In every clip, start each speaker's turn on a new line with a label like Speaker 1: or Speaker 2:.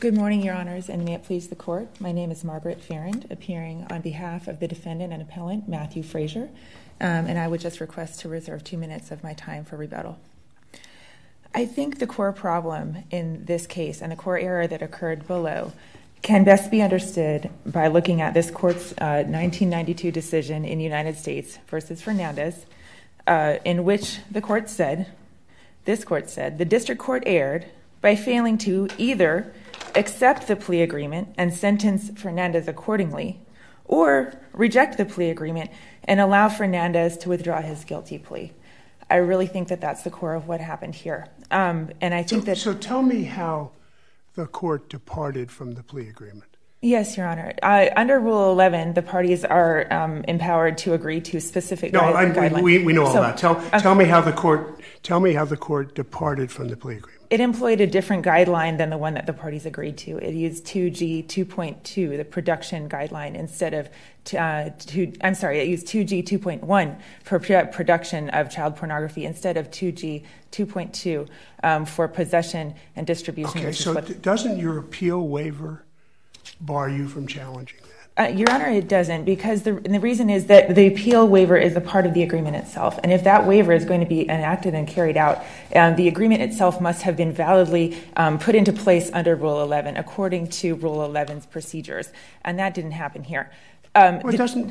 Speaker 1: Good morning, Your Honors, and may it please the Court. My name is Margaret Farrand, appearing on behalf of the defendant and appellant, Matthew Frazer, and I would just request to reserve 2 minutes of my time for rebuttal. I think the core problem in this case and the core error that occurred below can best be understood by looking at this Court's 1992 decision in United States versus Fernandez, in which this Court said, the District Court erred by failing to either accept the plea agreement and sentence Fernandez accordingly, or reject the plea agreement and allow Fernandez to withdraw his guilty plea. I really think that that's the core of what happened here. And I think
Speaker 2: So tell me how the Court departed from the plea agreement.
Speaker 1: Yes, Your Honor. Under Rule 11, the parties are empowered to agree to specific guidelines.
Speaker 2: We know all that. Tell me how the Court departed from the plea agreement.
Speaker 1: It employed a different guideline than the one that the parties agreed to. It used 2G 2.2, the production guideline, instead of it used 2G 2.1 for production of child pornography instead of 2G 2.2 for possession and distribution.
Speaker 2: Okay, so doesn't your appeal waiver bar you from challenging that?
Speaker 1: Your Honor, it doesn't, because the reason is that the appeal waiver is a part of the agreement itself. And if that waiver is going to be enacted and carried out, the agreement itself must have been validly put into place under Rule 11 according to Rule 11's procedures. And that didn't happen here.
Speaker 2: Haven't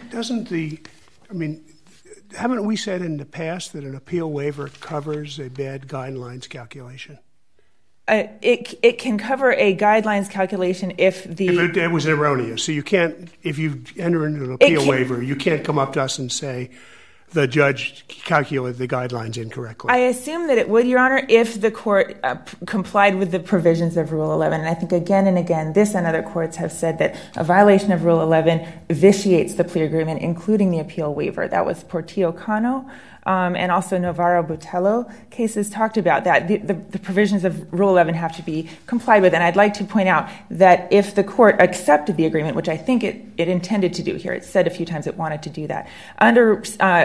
Speaker 2: we said in the past that an appeal waiver covers a bad guidelines calculation?
Speaker 1: It can cover a guidelines calculation if
Speaker 2: it was erroneous. So you can't, if you enter into an appeal waiver, you can't come up to us and say the judge calculated the guidelines incorrectly.
Speaker 1: I assume that it would, Your Honor, if the Court complied with the provisions of Rule 11. And I think again and again, this and other courts have said that a violation of Rule 11 vitiates the plea agreement, including the appeal waiver. That was Portillo-Cano. And also Navarro-Botello cases talked about that. The provisions of Rule 11 have to be complied with. And I'd like to point out that if the Court accepted the agreement, which I think it intended to do here, it said a few times it wanted to do that, under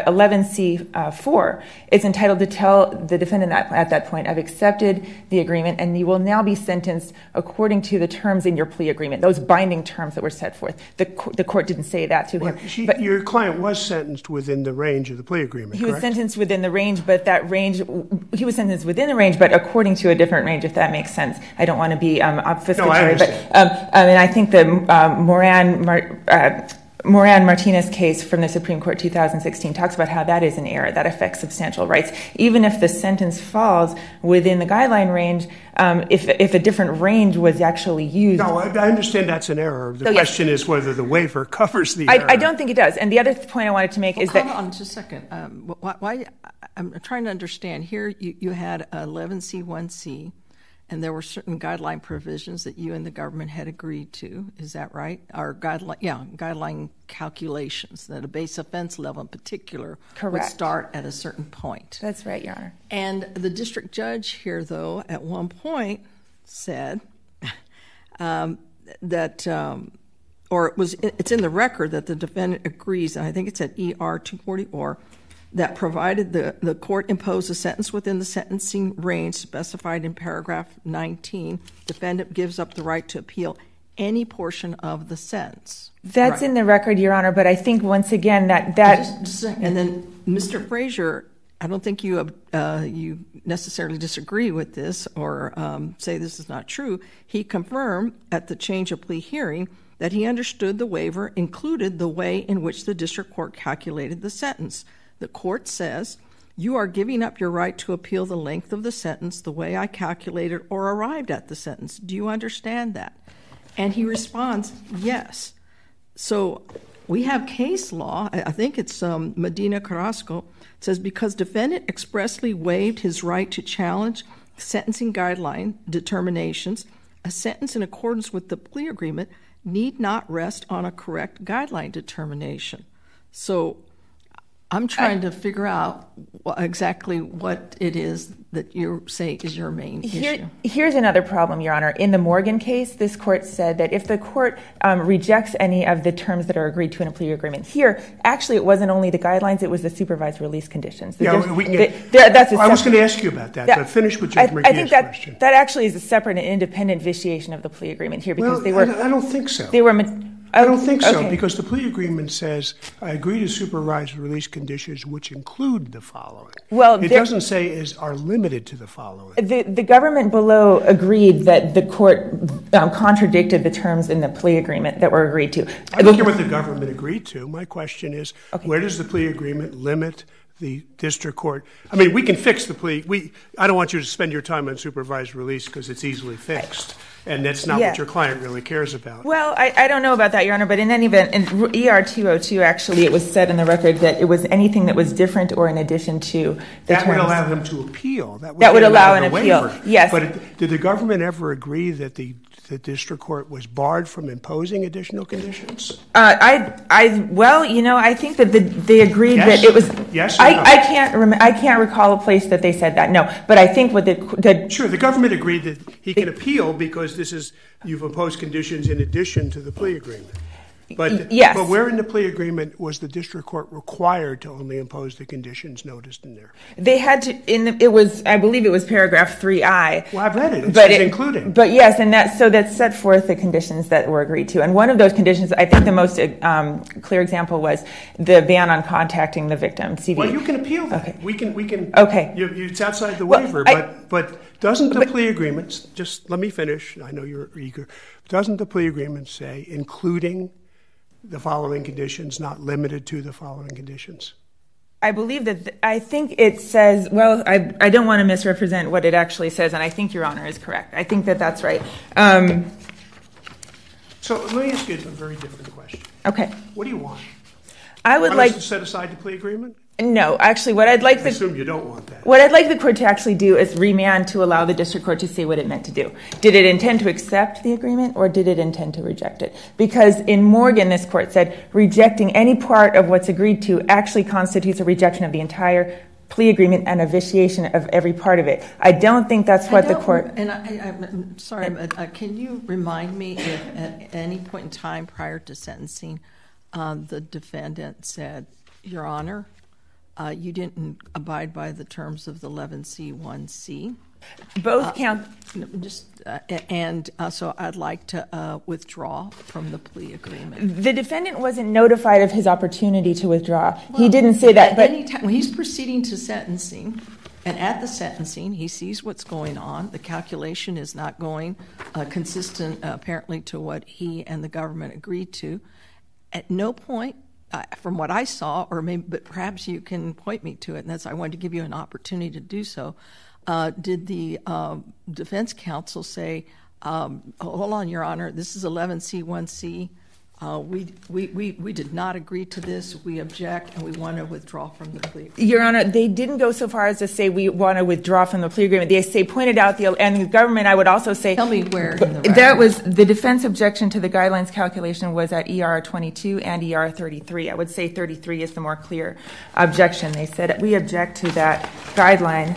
Speaker 1: 11C4, it's entitled to tell the defendant at that point, I've accepted the agreement and you will now be sentenced according to the terms in your plea agreement, those binding terms that were set forth. The Court didn't say that to him.
Speaker 2: But your client was sentenced within the range of the plea agreement, correct?
Speaker 1: Sentenced within the range, but that range, he was sentenced within the range, but according to a different range, if that makes sense. I don't want to be obfuscatory,
Speaker 2: no, I understand.
Speaker 1: And I think the Moran-Martinez case from the Supreme Court 2016 talks about how that is an error that affects substantial rights. Even if the sentence falls within the guideline range, if a different range was actually used.
Speaker 2: No, I understand that's an error. The question is whether the waiver covers the error.
Speaker 1: I don't think it does. And the other point I wanted to make is that.
Speaker 3: Hold on just a second. Why I'm trying to understand. Here you had 11C1C, and there were certain guideline provisions that you and the government had agreed to. Is that right? Or guideline calculations that a base offense level in particular would start at a certain point.
Speaker 1: That's right, Your Honor.
Speaker 3: And the district judge here, though, at one point said that, it's in the record that the defendant agrees, and I think it's at ER 244, that provided the court impose a sentence within the sentencing range specified in paragraph 19, defendant gives up the right to appeal any portion of the sentence.
Speaker 1: That's in the record, Your Honor, but I think once again that.
Speaker 3: And then Mr. Frazer, I don't think you necessarily disagree with this or say this is not true. He confirmed at the change of plea hearing that he understood the waiver included the way in which the district court calculated the sentence. The court says, you are giving up your right to appeal the length of the sentence the way I calculated or arrived at the sentence. Do you understand that? And he responds, yes. So we have case law, I think it's Medina Carrasco, says because defendant expressly waived his right to challenge sentencing guideline determinations, a sentence in accordance with the plea agreement need not rest on a correct guideline determination. So I'm trying to figure out exactly what it is that you say is your main issue.
Speaker 1: Here's another problem, Your Honor. In the Morgan case, this court said that if the court rejects any of the terms that are agreed to in a plea agreement, here, actually, it wasn't only the guidelines, it was the supervised release conditions.
Speaker 2: I was going to ask you about that, but finish with Judge McGee's question.
Speaker 1: That actually is a separate and independent vitiation of the plea agreement here, because they were...
Speaker 2: I don't think so.
Speaker 1: I
Speaker 2: don't think so, because the plea agreement says, I agree to supervised release conditions which include the following. Well, it doesn't say are limited to the following.
Speaker 1: The government below agreed that the court contradicted the terms in the plea agreement that were agreed to.
Speaker 2: I don't care what the government agreed to. My question is, where does the plea agreement limit the district court? I mean, we can fix the plea. I don't want you to spend your time on supervised release because it's easily fixed. And that's not what your client really cares about.
Speaker 1: Well, I don't know about that, Your Honor, but in any event, in ER 202, actually, it was said in the record that it was anything that was different or in addition to the terms.
Speaker 2: That would allow them to appeal.
Speaker 1: That would allow an appeal, yes.
Speaker 2: But did the government ever agree that the district court was barred from imposing additional conditions?
Speaker 1: Well, I think that they agreed that it was.
Speaker 2: Yes. Or no?
Speaker 1: I can't recall a place that they said that. No, but I think what
Speaker 2: Sure, the government agreed that he can appeal because you've imposed conditions in addition to the plea agreement. But
Speaker 1: yes.
Speaker 2: But where in the plea agreement was the district court required to only impose the conditions noticed in there?
Speaker 1: They had to. I believe it was paragraph 3I.
Speaker 2: Well, I've read it. It says including.
Speaker 1: But yes, and that set forth the conditions that were agreed to. And one of those conditions, I think the most clear example was the ban on contacting the victim. CV.
Speaker 2: Well, you can appeal that. Okay. We can.
Speaker 1: Okay.
Speaker 2: It's outside the waiver, but doesn't the plea agreement? Just let me finish. I know you're eager. Doesn't the plea agreement say including the following conditions, not limited to the following conditions?
Speaker 1: I believe that. I think it says. Well, I don't want to misrepresent what it actually says, and I think Your Honor is correct. I think that that's right.
Speaker 2: So let me ask you a very different question.
Speaker 1: Okay.
Speaker 2: What do you want?
Speaker 1: I would like
Speaker 2: to set aside the plea agreement.
Speaker 1: No, actually, what I'd like
Speaker 2: I assume you don't want that.
Speaker 1: What I'd like the court to actually do is remand to allow the district court to say what it meant to do. Did it intend to accept the agreement or did it intend to reject it? Because in Morgan, this court said rejecting any part of what's agreed to actually constitutes a rejection of the entire plea agreement and a vitiation of every part of it. I don't think that's what the court...
Speaker 3: And I'm sorry, but can you remind me if at any point in time prior to sentencing, the defendant said, Your Honor, you didn't abide by the terms of the 11C1C.
Speaker 1: Both count.
Speaker 3: So I'd like to withdraw from the plea agreement.
Speaker 1: The defendant wasn't notified of his opportunity to withdraw. Well, he didn't say that. But
Speaker 3: when he's proceeding to sentencing, and at the sentencing, he sees what's going on. The calculation is not going consistent, apparently, to what he and the government agreed to. At no point, from what I saw, but perhaps you can point me to it, and I wanted to give you an opportunity to do so. Did the defense counsel say, hold on, Your Honor, this is 11C1C. We did not agree to this. We object, and we want to withdraw from the plea agreement.
Speaker 1: Your Honor, they didn't go so far as to say we want to withdraw from the plea agreement. They pointed out and the government, I would also say...
Speaker 3: Tell me where in the record.
Speaker 1: That was the defense objection to the guidelines calculation was at ER 22 and ER 33. I would say 33 is the more clear objection. They said we object to that guideline.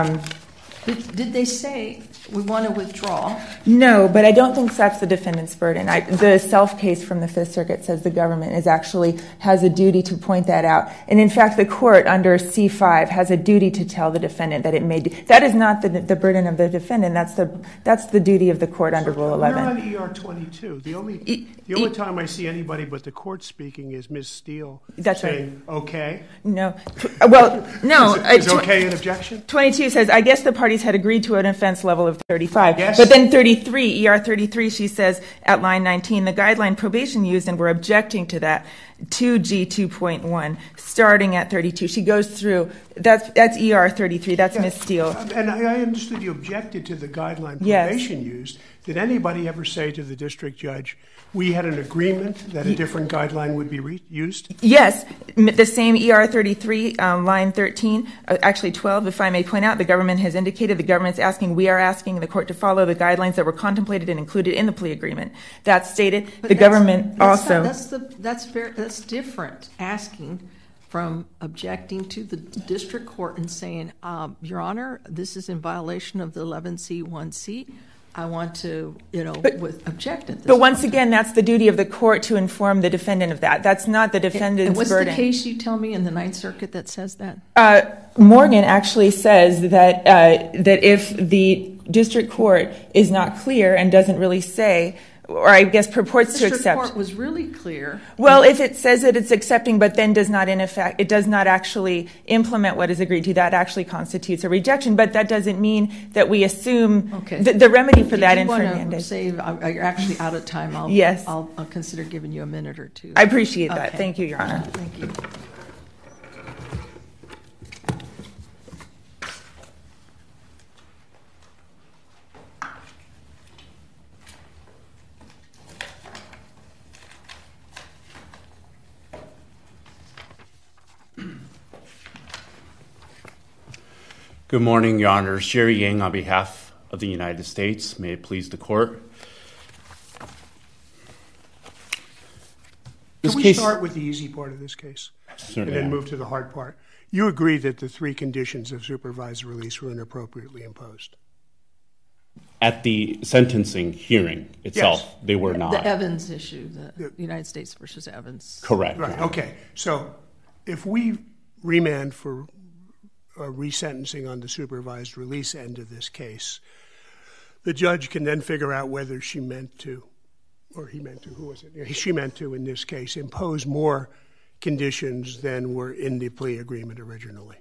Speaker 3: Did they say we want to withdraw?
Speaker 1: No, but I don't think that's the defendant's burden. The Self case from the Fifth Circuit says the government has a duty to point that out. And in fact, the court under C5 has a duty to tell the defendant that it may... That is not the burden of the defendant. That's the duty of the court under Rule 11.
Speaker 2: We're on ER 22. The only time I see anybody but the court speaking is Ms. Steele saying, right. Okay.
Speaker 1: No. Well, no.
Speaker 2: Is okay an objection?
Speaker 1: 22 says, I guess the parties had agreed to an offense level of 35.
Speaker 2: Yes.
Speaker 1: But then 33, ER 33, she says at line 19, the guideline probation used, and we're objecting to that, 2G 2.1, starting at 32. She goes through, that's ER 33, that's Ms. Steele.
Speaker 2: And I understood you objected to the guideline probation used. Did anybody ever say to the district judge, we had an agreement that a different guideline would be used?
Speaker 1: Yes. The same ER 33, line 13, actually 12, if I may point out, the government has indicated we are asking the court to follow the guidelines that were contemplated and included in the plea agreement. That's stated. But the government also...
Speaker 3: That's different, asking from objecting to the district court and saying, Your Honor, this is in violation of the 11C1C. I want to, object at this
Speaker 1: But once again, that's the duty of the court to inform the defendant of that. That's not the defendant's
Speaker 3: and what's
Speaker 1: burden.
Speaker 3: the case you tell me in the Ninth Circuit that says that?
Speaker 1: Morgan actually says that that if the district court is not clear and doesn't really say, or I guess purports to accept.
Speaker 3: The district court was really clear.
Speaker 1: Well, if it says that it's accepting, but then does not, in effect, it does not actually implement what is agreed to, that actually constitutes a rejection. But that doesn't mean that we assume the remedy for that in Fernandez.
Speaker 3: You're actually out of time.
Speaker 1: Yes.
Speaker 3: I'll consider giving you a minute or two.
Speaker 1: I appreciate that. Thank you, Your Honor.
Speaker 3: Thank you.
Speaker 4: Good morning, Your Honors. Jerry Yang on behalf of the United States. May it please the court.
Speaker 2: Can we start with the easy part of this case?
Speaker 4: Certainly.
Speaker 2: And then move to the hard part? You agree that the 3 conditions of supervised release were inappropriately imposed?
Speaker 4: At the sentencing hearing itself,
Speaker 2: Yes.
Speaker 4: They were not.
Speaker 3: The Evans issue, the United States versus Evans.
Speaker 4: Correct.
Speaker 2: Right, okay. So if we remand for resentencing on the supervised release end of this case, the judge can then figure out whether she meant to, or he meant to, who was it? She meant to, in this case, impose more conditions than were in the plea agreement originally.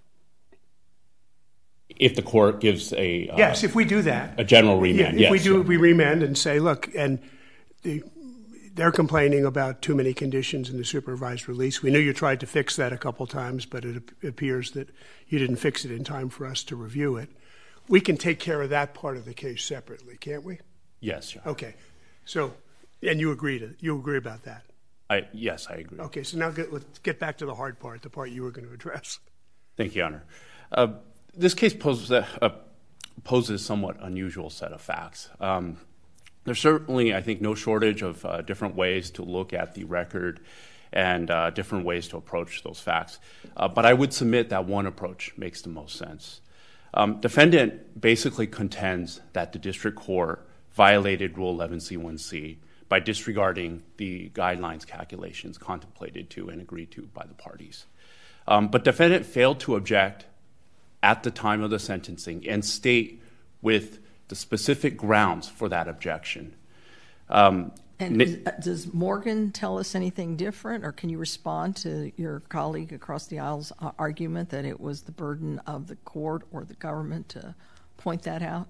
Speaker 4: If the court gives a
Speaker 2: yes, if we do that,
Speaker 4: a general remand,
Speaker 2: if we do, we remand and say, look, and they're complaining about too many conditions in the supervised release. We knew you tried to fix that a couple times, but it appears that you didn't fix it in time for us to review it. We can take care of that part of the case separately, can't we?
Speaker 4: Yes, Your Honor.
Speaker 2: Okay. So, and you agree about that?
Speaker 4: Yes, I agree.
Speaker 2: Okay, so now let's get back to the hard part, the part you were going to address.
Speaker 4: Thank you, Your Honor. This case poses a somewhat unusual set of facts. There's certainly, I think, no shortage of different ways to look at the record and different ways to approach those facts. But I would submit that one approach makes the most sense. Defendant basically contends that the district court violated Rule 11C1C by disregarding the guidelines calculations contemplated to and agreed to by the parties. But defendant failed to object at the time of the sentencing and state with the specific grounds for that objection.
Speaker 3: Does Morgan tell us anything different, or can you respond to your colleague across the aisle's argument that it was the burden of the court or the government to point that out?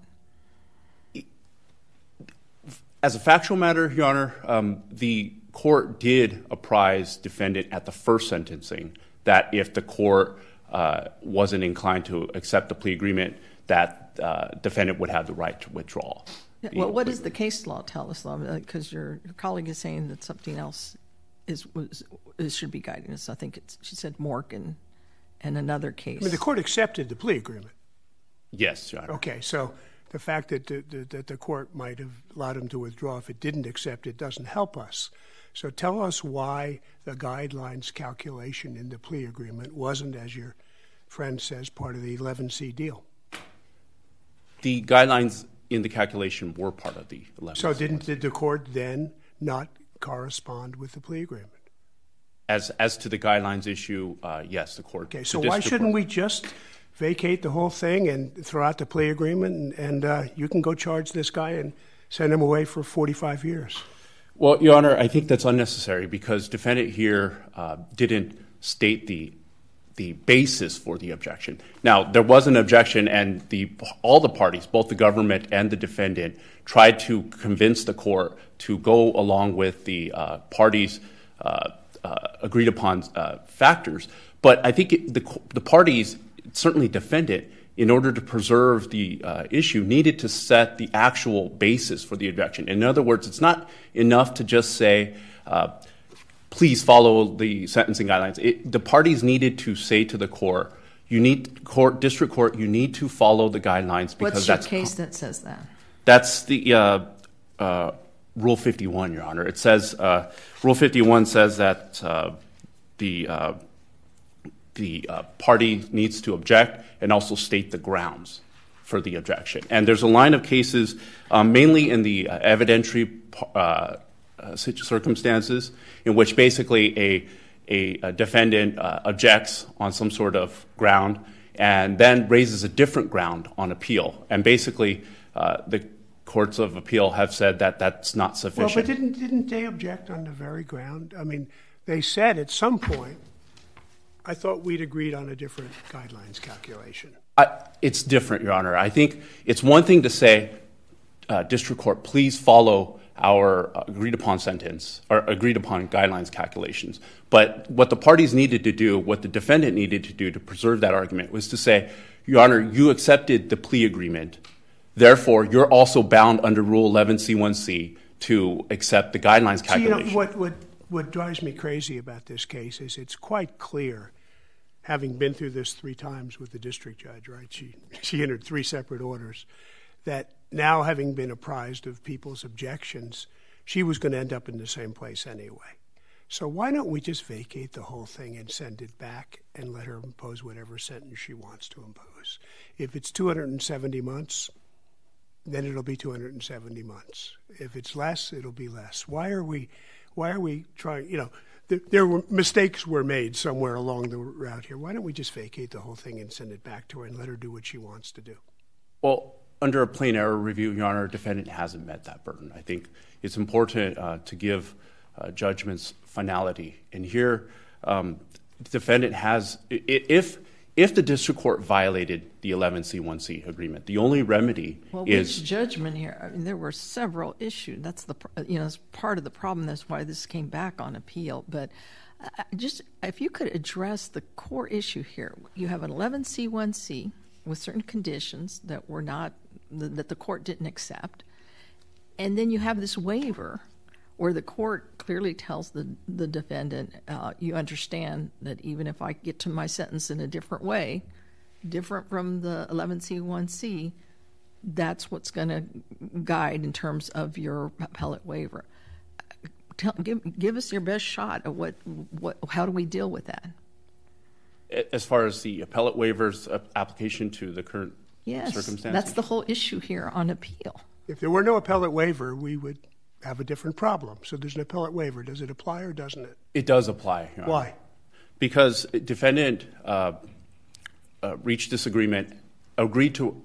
Speaker 4: As a factual matter, Your Honor, the court did apprise defendant at the first sentencing that if the court wasn't inclined to accept the plea agreement, that defendant would have the right to withdraw.
Speaker 3: Well, what does the case law tell us, though? Because your colleague is saying that something else should be guiding us. I think she said Morgan and another case.
Speaker 2: I mean, the court accepted the plea agreement.
Speaker 4: Yes, Your Honor.
Speaker 2: Okay, so the fact that the court might have allowed him to withdraw if it didn't accept it doesn't help us. So tell us why the guidelines calculation in the plea agreement wasn't, as your friend says, part of the 11C deal.
Speaker 4: The guidelines in the calculation were part of the 11C.
Speaker 2: So did the court then not correspond with the plea agreement?
Speaker 4: As to the guidelines issue, yes, the court.
Speaker 2: Okay, so why shouldn't we just vacate the whole thing and throw out the plea agreement and you can go charge this guy and send him away for 45 years?
Speaker 4: Well, Your Honor, I think that's unnecessary because defendant here didn't state the basis for the objection. Now, there was an objection, and all the parties, both the government and the defendant, tried to convince the court to go along with the parties' agreed upon factors. But I think the parties, certainly defendant, in order to preserve the issue, needed to set the actual basis for the objection. In other words, it's not enough to just say, please follow the sentencing guidelines. The parties needed to say to the court, district court, you need to follow the guidelines because
Speaker 3: What's your case that says that?
Speaker 4: That's the Rule 51, Your Honor. It says Rule 51 says that the party needs to object and also state the grounds for the objection. And there's a line of cases, mainly in the evidentiary circumstances, in which basically a defendant objects on some sort of ground and then raises a different ground on appeal. And basically, the courts of appeal have said that that's not sufficient.
Speaker 2: Well, but didn't they object on the very ground? I mean, they said at some point, I thought we'd agreed on a different guidelines calculation.
Speaker 4: It's different, Your Honor. I think it's one thing to say, district court, please follow our agreed upon sentence or agreed upon guidelines calculations. But what the parties needed to do, what the defendant needed to do to preserve that argument was to say, Your Honor, you accepted the plea agreement. Therefore, you're also bound under Rule 11C1C to accept the guidelines calculation.
Speaker 2: So, you know, what drives me crazy about this case is it's quite clear, having been through this 3 times with the district judge, right? She entered 3 separate orders, that now having been apprised of people's objections, she was going to end up in the same place anyway. So why don't we just vacate the whole thing and send it back and let her impose whatever sentence she wants to impose? If it's 270 months, then it'll be 270 months. If it's less, it'll be less. Why are we trying, you know, there were mistakes were made somewhere along the route here. Why don't we just vacate the whole thing and send it back to her and let her do what she wants to do?
Speaker 4: Well, under a plain error review, Your Honor, defendant hasn't met that burden. I think it's important to give judgments finality. And here, the defendant has, if the district court violated the 11C1C agreement, the only remedy is...
Speaker 3: Which judgment here? I mean, there were several issues. That's it's part of the problem. That's why this came back on appeal. But just if you could address the core issue here. You have an 11C1C with certain conditions that were not, that the court didn't accept. And then you have this waiver where the court clearly tells the defendant, you understand that even if I get to my sentence in a different way, different from the 11C1C, that's what's going to guide in terms of your appellate waiver. Give us your best shot of how do we deal with that?
Speaker 4: As far as the appellate waiver's application to the current circumstances?
Speaker 3: Yes, that's the whole issue here on appeal.
Speaker 2: If there were no appellate waiver, we would have a different problem. So there's an appellate waiver. Does it apply or doesn't it?
Speaker 4: It does apply, Your Honor.
Speaker 2: Why?
Speaker 4: Because defendant reached this agreement, agreed to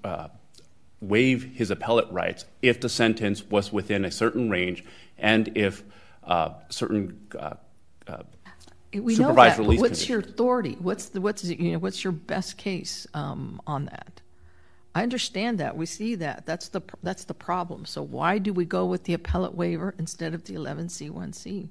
Speaker 4: waive his appellate rights if the sentence was within a certain range and if certain
Speaker 3: we
Speaker 4: supervised
Speaker 3: know that,
Speaker 4: release
Speaker 3: but what's
Speaker 4: conditions.
Speaker 3: your authority? What's your best case on that? I understand that. We see that. That's the problem. So why do we go with the appellate waiver instead of the 11C1C?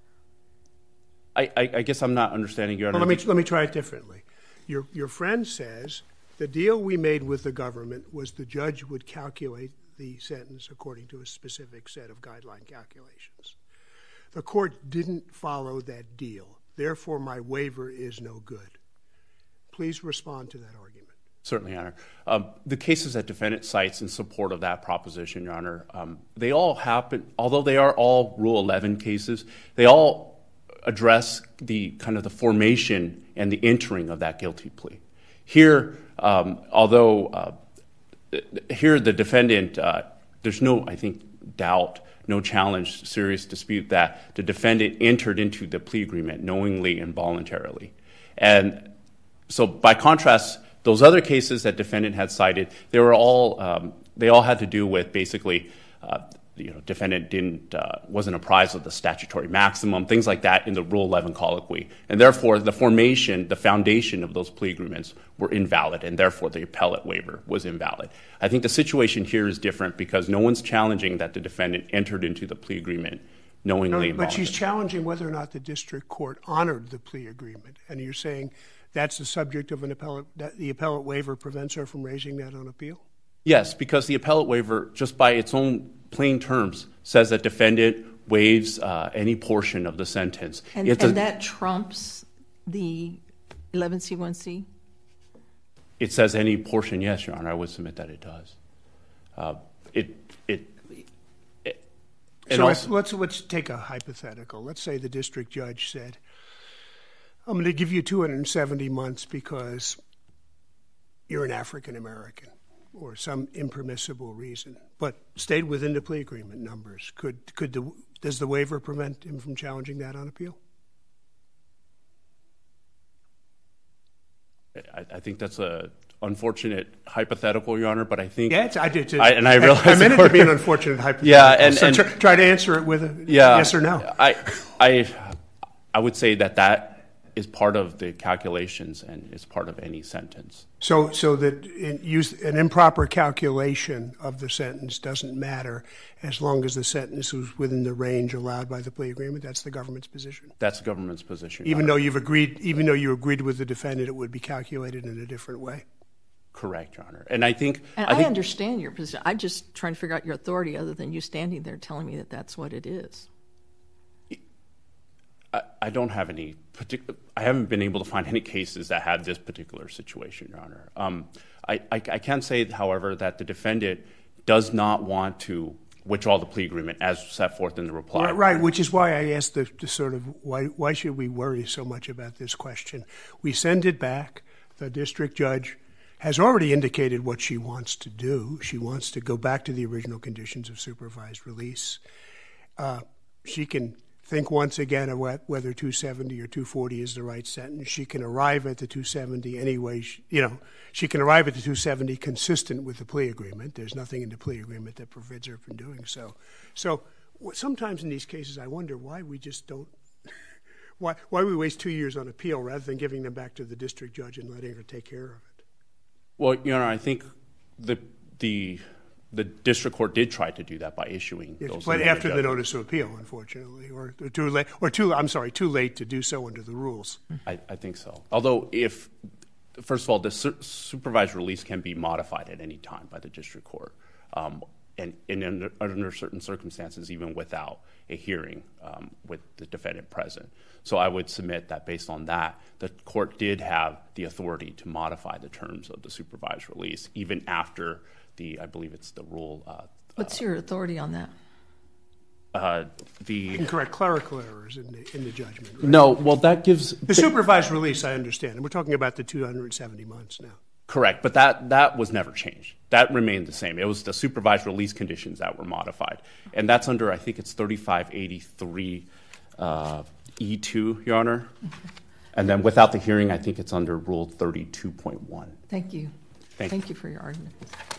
Speaker 4: I guess I'm not understanding your...
Speaker 2: Well, let me try it differently. Your friend says the deal we made with the government was the judge would calculate the sentence according to a specific set of guideline calculations. The court didn't follow that deal. Therefore, my waiver is no good. Please respond to that argument.
Speaker 4: Certainly, Your Honor. The cases that defendant cites in support of that proposition, Your Honor, they all happen, although they are all Rule 11 cases, they all address the kind of the formation and the entering of that guilty plea. Here, although here the defendant, there's no, I think, doubt, no challenge, serious dispute that the defendant entered into the plea agreement knowingly and voluntarily. And so by contrast, those other cases that defendant had cited, they all had to do with basically, defendant wasn't apprised of the statutory maximum, things like that in the Rule 11 colloquy. And therefore, the formation, the foundation of those plea agreements were invalid, and therefore the appellate waiver was invalid. I think the situation here is different because no one's challenging that the defendant entered into the plea agreement knowingly and voluntarily.
Speaker 2: But she's challenging whether or not the district court honored the plea agreement. And you're saying that's the subject of an appellate, that the appellate waiver prevents her from raising that on appeal?
Speaker 4: Yes, because the appellate waiver, just by its own plain terms, says that defendant waives any portion of the sentence.
Speaker 3: And that trumps the 11C1C?
Speaker 4: It says any portion, yes, Your Honor. I would submit that it does.
Speaker 2: So let's take a hypothetical. Let's say the district judge said, I'm going to give you 270 months because you're an African American or some impermissible reason, but stayed within the plea agreement numbers. Does the waiver prevent him from challenging that on appeal?
Speaker 4: I think that's a unfortunate hypothetical, Your Honor, but I think...
Speaker 2: Yeah, I did too.
Speaker 4: And I realize...
Speaker 2: I meant it to be an unfortunate hypothetical.
Speaker 4: Yeah,
Speaker 2: so try to answer it with a yes or no.
Speaker 4: I would say that is part of the calculations and is part of any sentence.
Speaker 2: So that an improper calculation of the sentence doesn't matter as long as the sentence was within the range allowed by the plea agreement? That's the government's position? That's the government's position. Even though you agreed with the defendant, it would be calculated in a different way?
Speaker 4: Correct, Your Honor. And I think...
Speaker 3: I understand your position. I'm just trying to figure out your authority other than you standing there telling me that that's what it is.
Speaker 4: I don't have any particular... I haven't been able to find any cases that had this particular situation, Your Honor. I can say, however, that the defendant does not want to withdraw the plea agreement as set forth in the reply.
Speaker 2: Right, which is why I asked the sort of, why should we worry so much about this question? We send it back. The district judge has already indicated what she wants to do. She wants to go back to the original conditions of supervised release. She can think once again of whether 270 or 240 is the right sentence. She can arrive at the 270 anyway. She can arrive at the 270 consistent with the plea agreement. There's nothing in the plea agreement that prevents her from doing so. So sometimes in these cases I wonder why we just don't, why we waste 2 years on appeal rather than giving them back to the district judge and letting her take care of it.
Speaker 4: Well, Your Honor, I think the district court did try to do that by issuing those.
Speaker 2: But after the notice of appeal, unfortunately, or too late, too late to do so under the rules.
Speaker 4: I think so. Although, first of all, the supervised release can be modified at any time by the district court, and under certain circumstances, even without a hearing with the defendant present. So I would submit that based on that, the court did have the authority to modify the terms of the supervised release, even after I believe it's the rule.
Speaker 3: What's your authority on that?
Speaker 2: Incorrect clerical errors in the judgment. Right?
Speaker 4: No, well, that gives...
Speaker 2: The supervised release, I understand. And we're talking about the 270 months now.
Speaker 4: Correct, but that was never changed. That remained the same. It was the supervised release conditions that were modified. And that's under, I think it's 3583 E2, Your Honor. Okay. And then without the hearing, I think it's under Rule 32.1.
Speaker 3: Thank you.
Speaker 4: Thank
Speaker 3: you for your argument.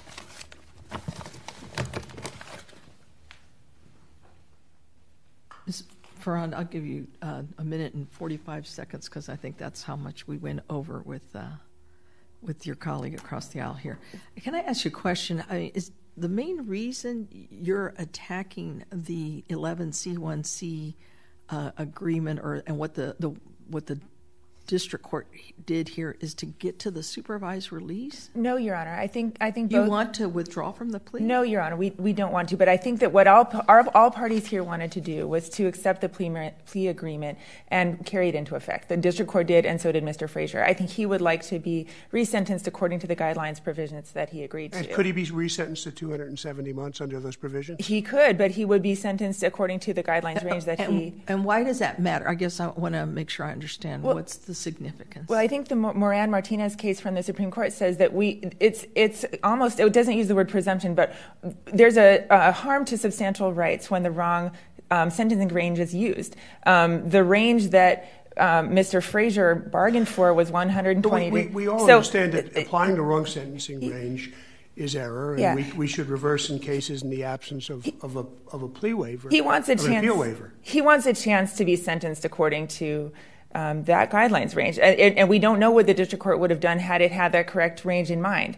Speaker 3: Ms. Farhan, I'll give you a minute and 45 seconds because I think that's how much we went over with your colleague across the aisle here. Can I ask you a question? Is the main reason you're attacking the 11C1C agreement and what the district court did here is to get to the supervised release?
Speaker 1: No, Your Honor. I think both...
Speaker 3: You want to withdraw from the plea?
Speaker 1: No, Your Honor. We don't want to. But I think that what all parties here wanted to do was to accept the plea agreement and carry it into effect. The district court did, and so did Mr. Frazer. I think he would like to be resentenced according to the guidelines provisions that he agreed to.
Speaker 2: And could he be resentenced to 270 months under those provisions?
Speaker 1: He could, but he would be sentenced according to the guidelines range that he...
Speaker 3: And why does that matter? I guess I want to make sure I understand what's the significance.
Speaker 1: Well, I think the Moran-Martinez case from the Supreme Court says that it's almost, it doesn't use the word presumption, but there's a harm to substantial rights when the wrong sentencing range is used. The range that Mr. Frazer bargained for was 120.
Speaker 2: We all understand that applying the wrong sentencing range is error, and we should reverse in cases in the absence of a plea waiver.
Speaker 1: He wants a chance.
Speaker 2: An appeal waiver.
Speaker 1: He wants a chance to be sentenced according to that guidelines range, and we don't know what the district court would have done had it had that correct range in mind.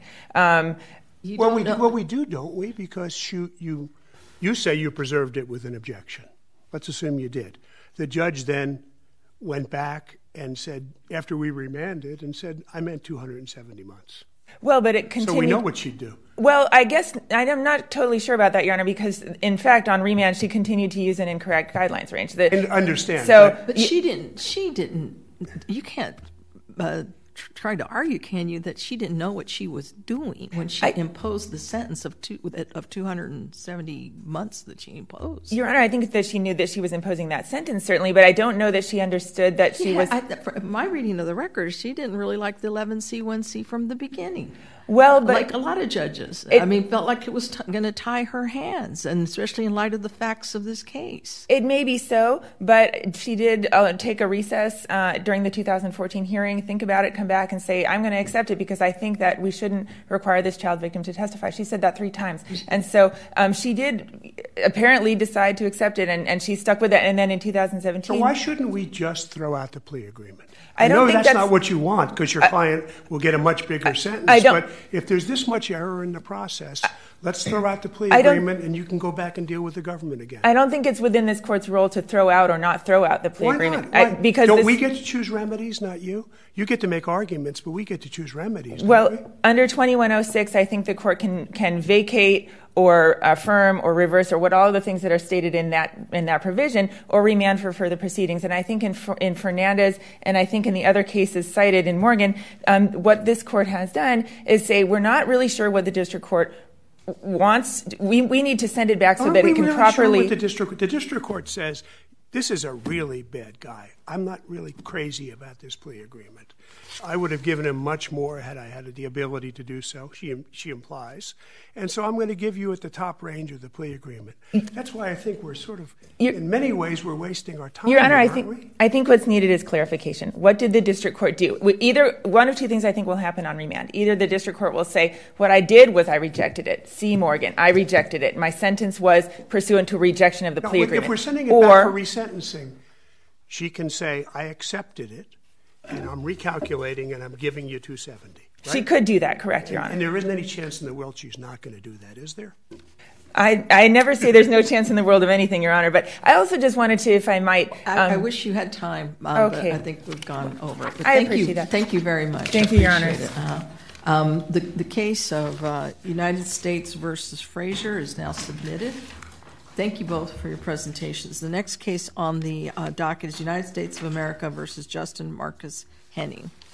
Speaker 2: We do, don't we? Because you say you preserved it with an objection. Let's assume you did. The judge then went back and said, after we remanded, and said, I meant 270 months.
Speaker 1: Well, but it continued.
Speaker 2: So we know what she'd do.
Speaker 1: Well, I guess I'm not totally sure about that, Your Honor, because in fact, on remand, she continued to use an incorrect guidelines range.
Speaker 2: I understand.
Speaker 1: So,
Speaker 3: but she didn't. You can't try to argue, can you, that she didn't know what she was doing when she imposed the sentence of 270 months that she imposed?
Speaker 1: Your Honor, I think that she knew that she was imposing that sentence, certainly, but I don't know that she understood that she was...
Speaker 3: My reading of the record, she didn't really like the 11C1C from the beginning.
Speaker 1: Well, but...
Speaker 3: Like a lot of judges. Felt like it was going to tie her hands, and especially in light of the facts of this case.
Speaker 1: It may be so, but she did take a recess during the 2014 hearing, think about it, come back and say, I'm going to accept it because I think that we shouldn't require this child victim to testify. She said that 3 times. And so she did apparently decide to accept it, and she stuck with it. And then in 2017...
Speaker 2: So why shouldn't we just throw out the plea agreement?
Speaker 1: I don't
Speaker 2: know
Speaker 1: think
Speaker 2: that's not what you want, because your client will get a much bigger sentence. But if there's this much error in the process, let's throw out the plea agreement, and you can go back and deal with the government again.
Speaker 1: I don't think it's within this court's role to throw out or not throw out the plea agreement.
Speaker 2: Why?
Speaker 1: Because
Speaker 2: don't we get to choose remedies, not you? You get to make arguments, but we get to choose remedies.
Speaker 1: Well, under 2106, I think the court can vacate or affirm or reverse or what all the things that are stated in that provision, or remand for further proceedings. And I think in Fernandez, and I think in the other cases cited in Morgan, what this court has done is say we're not really sure what the district court wants. We need to send it back so that it can properly.
Speaker 2: Sure the district court says this is a really bad guy. I'm not really crazy about this plea agreement. I would have given him much more had I had the ability to do so, she implies. And so I'm going to give you at the top range of the plea agreement. That's why I think we're sort of, in many ways, we're wasting our time.
Speaker 1: Your Honor,
Speaker 2: aren't
Speaker 1: I think what's needed is clarification. What did the district court do? Either one of two things I think will happen on remand. Either the district court will say, what I did was I rejected it. C. Morgan, I rejected it. My sentence was pursuant to rejection of the plea agreement.
Speaker 2: If we're sending it back for resentencing, she can say, I accepted it, and I'm recalculating, and I'm giving you 270. Right?
Speaker 1: She could do that, correct, Your Honor.
Speaker 2: And there isn't any chance in the world she's not going to do that, is there?
Speaker 1: I never say there's no chance in the world of anything, Your Honor, but I also just wanted to, if I might...
Speaker 3: I wish you had time,
Speaker 1: okay.
Speaker 3: But I think we've gone over it. But
Speaker 1: I appreciate that.
Speaker 3: Thank you very much.
Speaker 1: Thank you, Your Honor.
Speaker 3: The case of United States versus Frazer is now submitted. Thank you both for your presentations. The next case on the docket is United States of America versus Justin Marcus Henning.